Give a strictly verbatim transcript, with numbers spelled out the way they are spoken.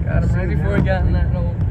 Got him right before he got in that hole.